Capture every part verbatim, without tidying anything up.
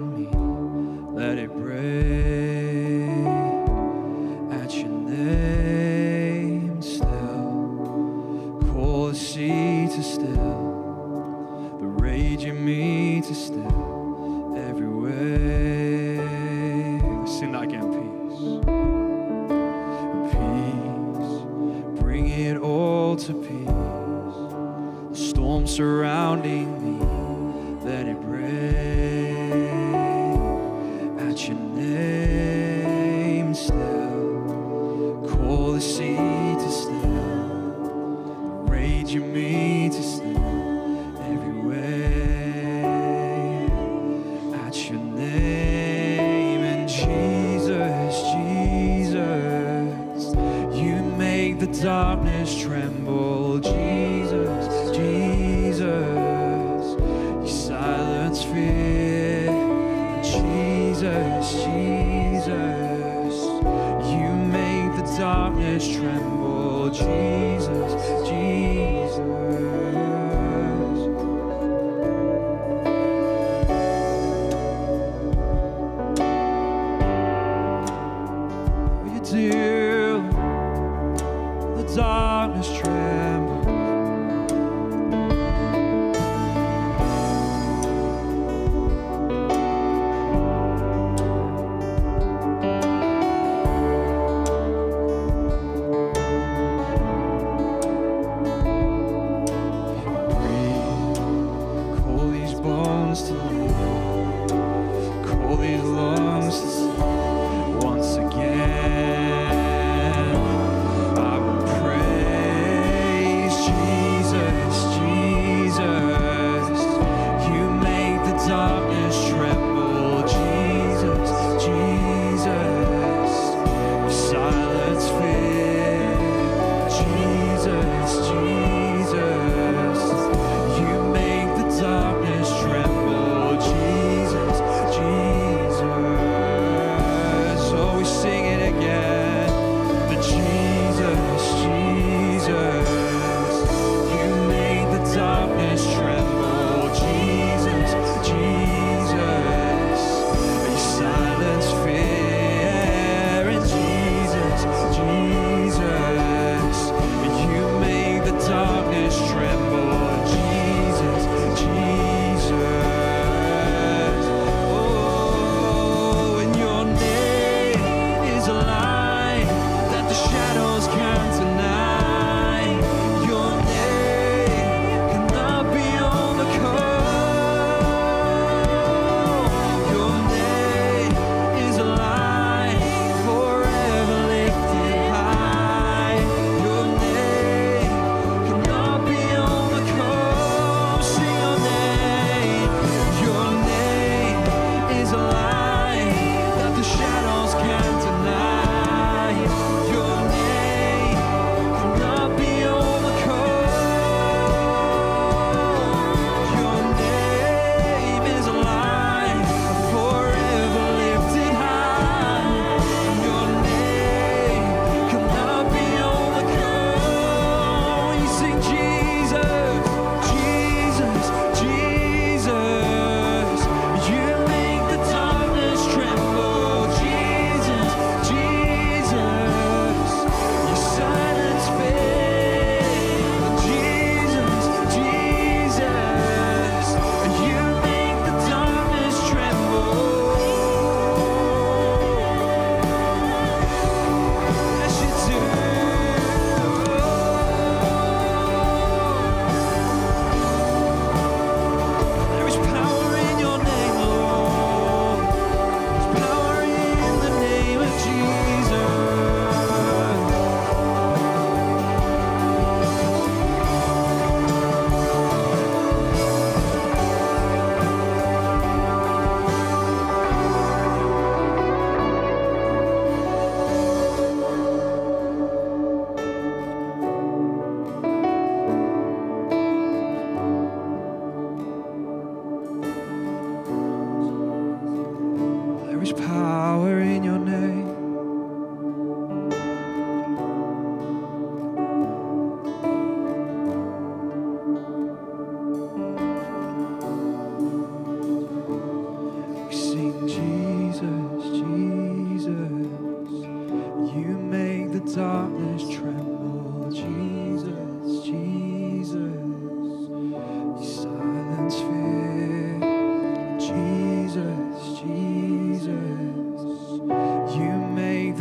surrounding me, let it break at your name still. Call the sea to still, the rage in me to still, every wave. Let's sing that again, peace. Peace, bring it all to peace. The storm surrounding me, let it break at your name still. Call the sea to still, the rage in me to still, every wave at your name. And Jesus, Jesus, you make the darkness tremble. Jesus, Jesus, you silence fear. Jesus, Jesus, you make the darkness tremble. Jesus, Jesus. You do, the darkness tremble.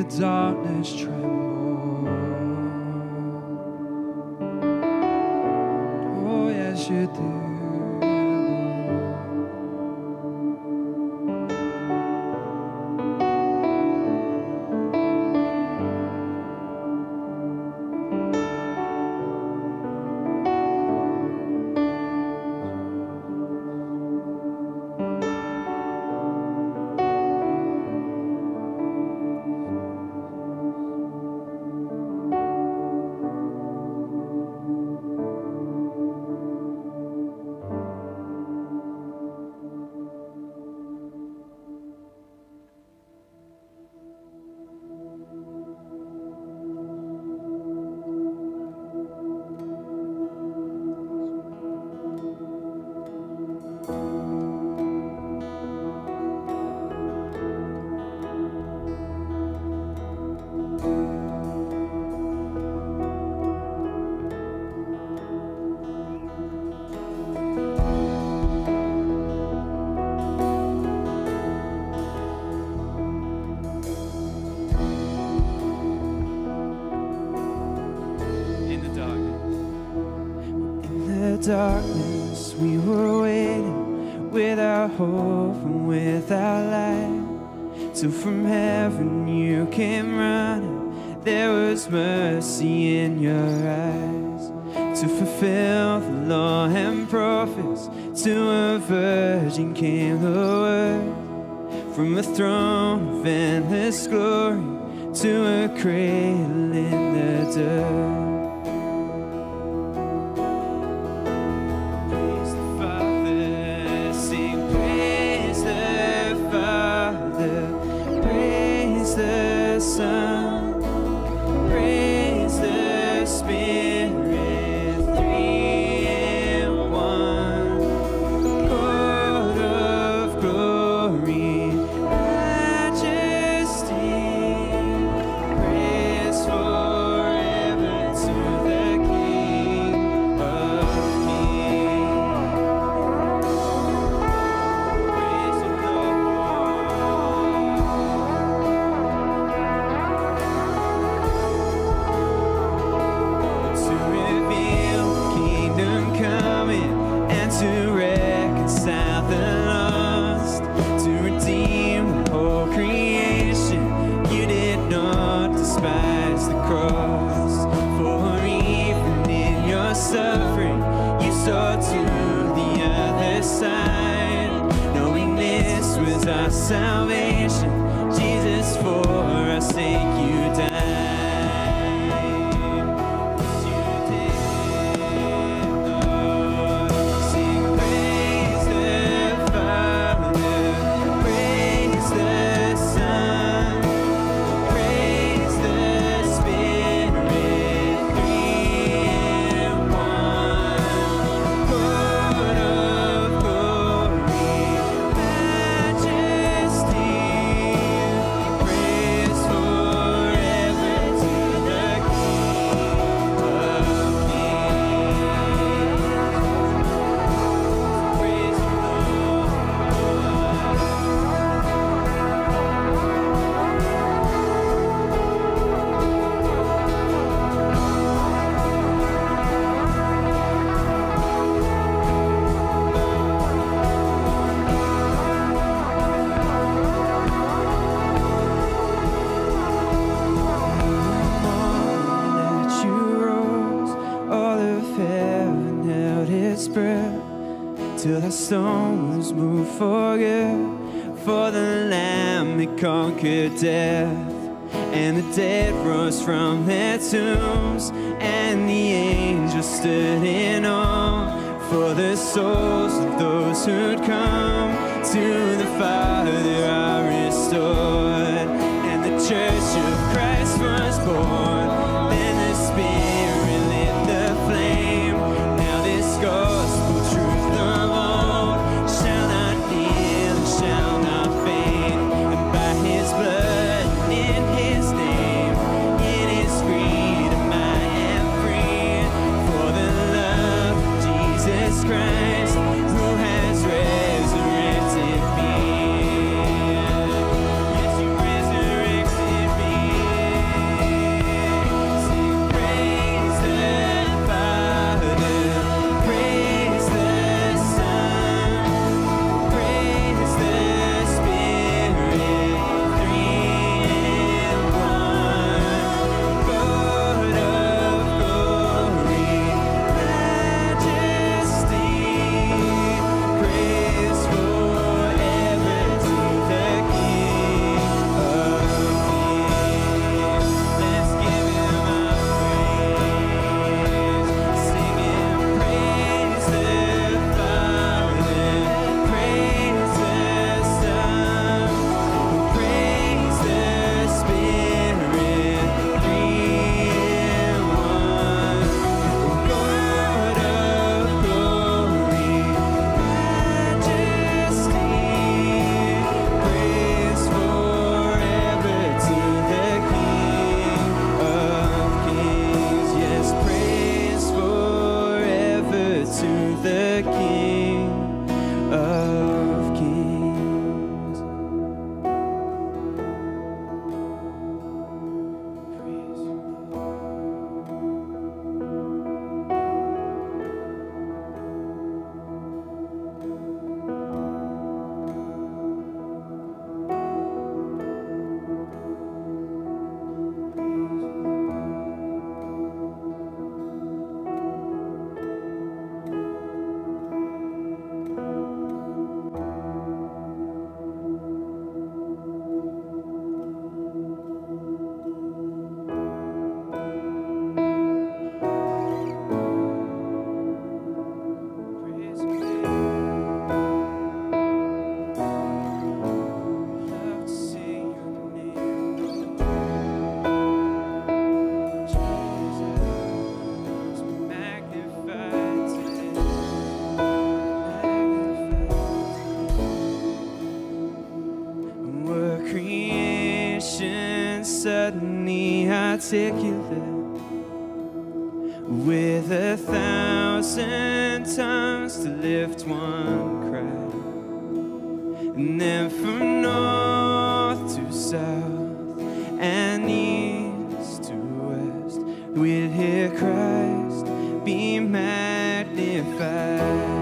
the darkness tremble. Oh, yes, you do. Darkness, we were waiting without hope and without light, till from heaven you came running. There was mercy in your eyes to fulfill the law and prophets. To a virgin came the word, from a throne of endless glory to a cradle in the dirt. Salvation, Jesus, for our sake you died. You did, Lord. Sing praise the Father, praise the Son, praise the Spirit, three in one. Lord of glory, till the stone was moved for good. For the Lamb that conquered death, and the dead rose from their tombs, and the angels stood in awe for the souls of those who'd come to the Father are restored, and the church of Christ was born. Then the Spirit lit the flame. Now this gospel truth of old shall not kneel and shall not faint, and by His blood and in His name, in His freedom I am free. For the love of Jesus Christ, who has resurrected me. creation suddenly articulate with a thousand tongues to lift one cry. And then from north to south and east to west, we'll hear Christ be magnified.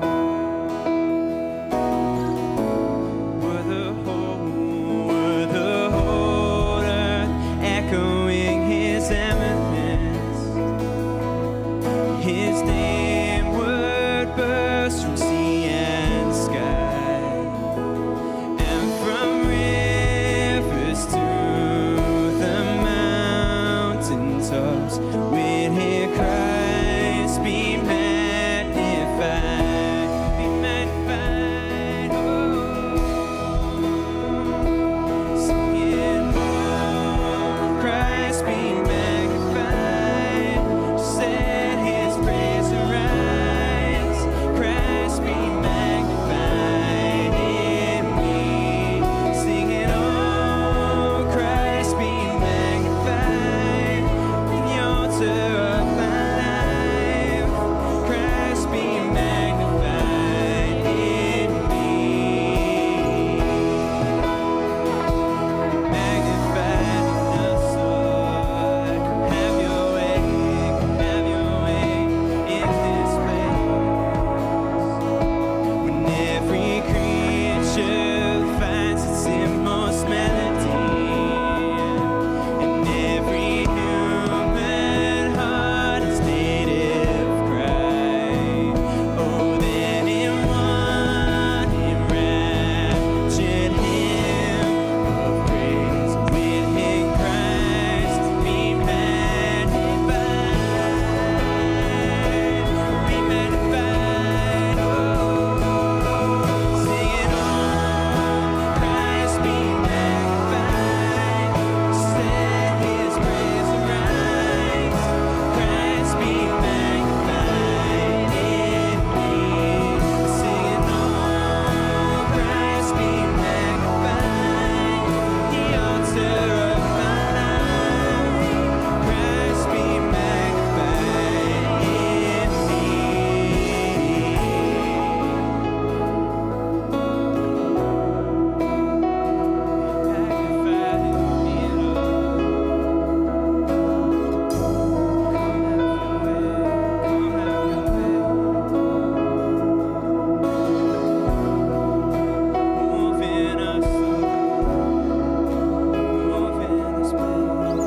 Were the whole, were the whole earth echoing His eminence, His name would burst from sea and sky, and from rivers to the mountain tops, we'd hear Christ be magnified, be magnified, oh, singing, oh, Christ be magnified, set His praise arise, Christ be magnified in me, singing, oh, Christ be magnified in the altar of my life, Christ be magnified in me, magnified in us, Lord. Have your way, have your way in this place. When every creature finds its inmost melody, and every human heart its native cry, oh, then in one enraptured hymn of praise, we'll hear Christ be magnified, be magnified, oh, singing, oh, Christ be magnified, set His praise arise, Christ be magnified in me, singing, oh, Christ be magnified, the altar of my life, Christ be magnified in me. Magnified in me, Lord. Come have your way, come have your way. Move in us, Lord. Move in this place.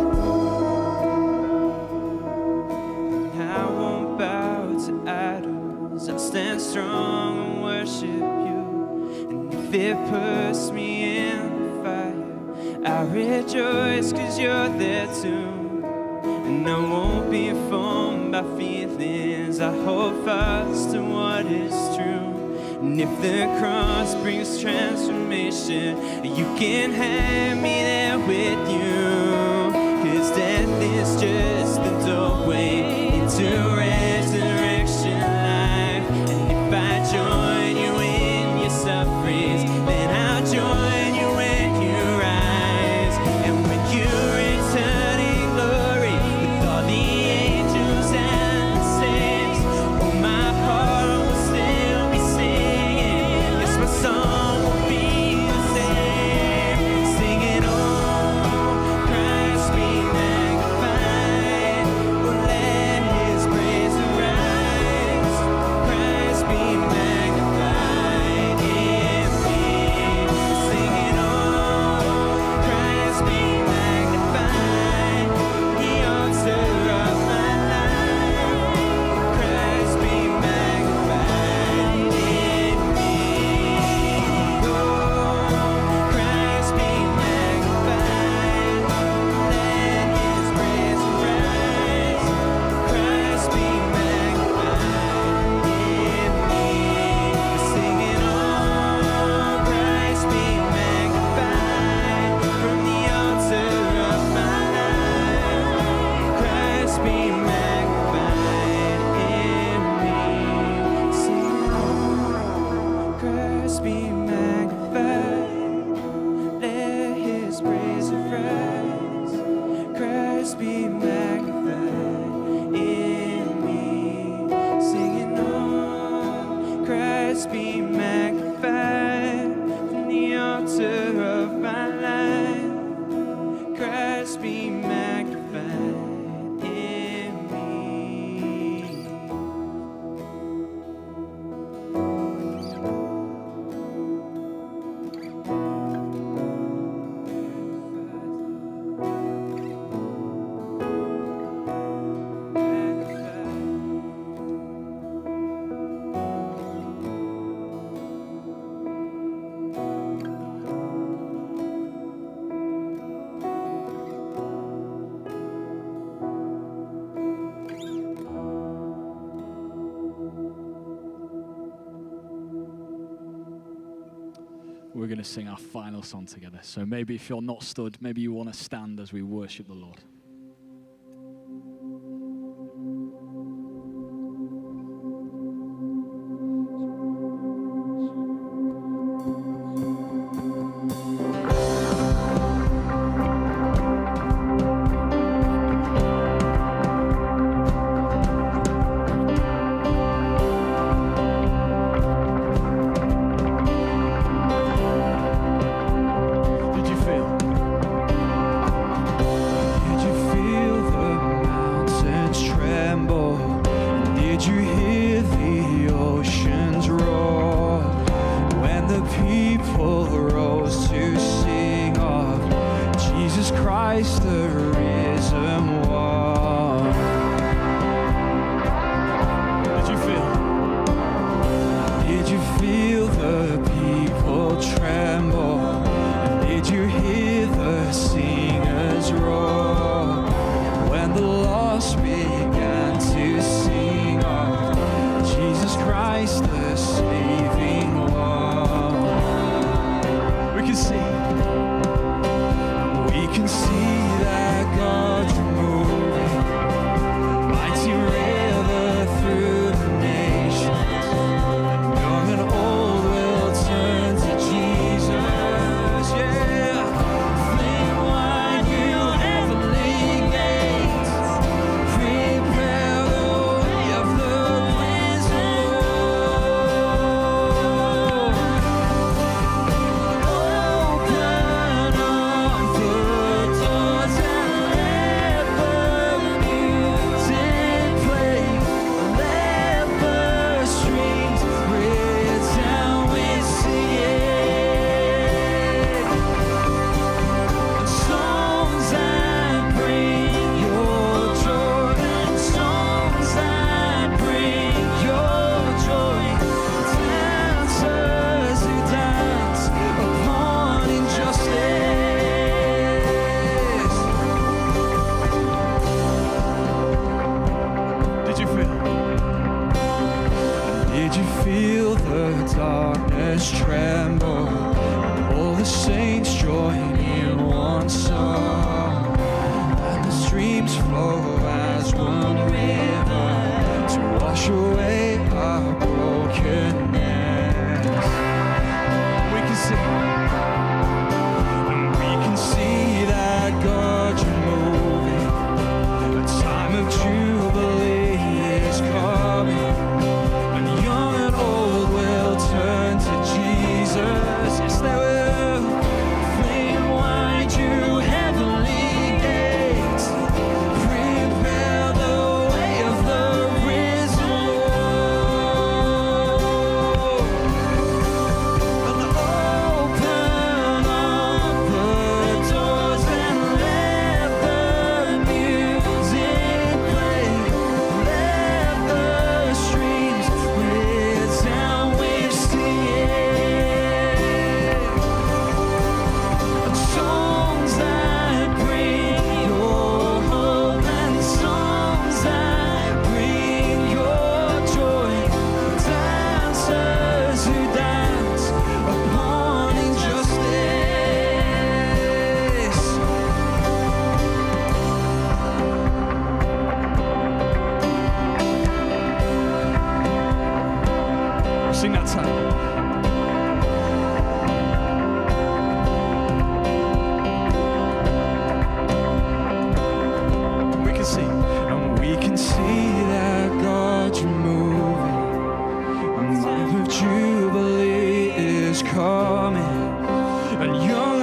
I won't bow to idols, I'll stand strong and worship you. And if it puts me in the fire, I'll rejoice 'cause you're there too. And I won't be informed by feelings, I hold fast to what is true. And if the cross brings transformation, you can have me there with you. 'Cause death is just the doorway into resurrection life. And if I join you in your sufferings, then I'll join you when you rise. And when you return in glory with all the angels and the saints, oh, my heart will still be singing. Yes, my song will be the same, singing, oh, Christ be magnified. Oh, let author of my life. Christ be magnified in me. We're going to sing our final song together. So maybe if you're not stood, maybe you want to stand as we worship the Lord. Open and your